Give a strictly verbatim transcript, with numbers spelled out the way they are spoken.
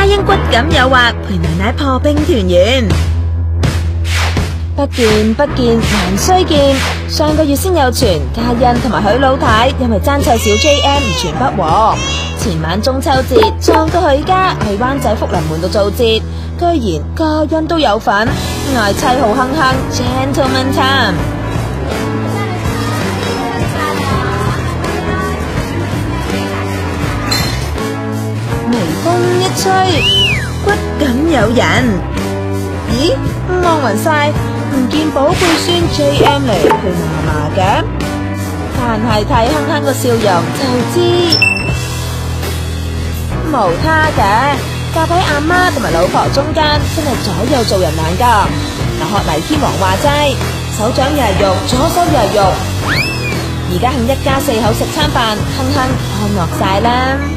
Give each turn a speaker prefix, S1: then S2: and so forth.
S1: 英骨感誘惑，陪奶奶破冰團圓。
S2: 不見不見還須見，上個月先有傳嘉欣同埋許老太因為爭湊小 J M 而傳不和。前晚中秋節撞到許家去灣仔福臨門度做節，居然嘉欣都有份，愛妻好亨亨 Gentleman time。
S1: 微風一吹，骨感誘人。咦，望暈晒，唔見寶貝孫 J M 嚟陪嫲嫲嘅，但係睇亨亨個笑容就知無他嘅。嫁喺阿媽同埋老婆中間，真係左右做人難噶。嗱，學黎天王話齋，手掌又係肉，左手又係肉。而家慶一家四口食餐飯，亨亨安樂晒啦。